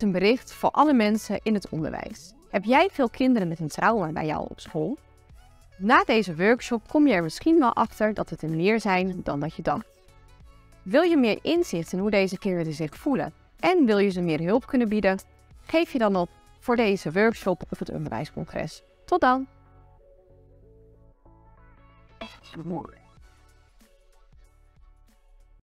een bericht voor alle mensen in het onderwijs. Heb jij veel kinderen met een trauma bij jou op school? Na deze workshop kom je er misschien wel achter dat het er meer zijn dan dat je dacht. Wil je meer inzicht in hoe deze kinderen zich voelen en wil je ze meer hulp kunnen bieden? Geef je dan op voor deze workshop of het onderwijscongres. Tot dan!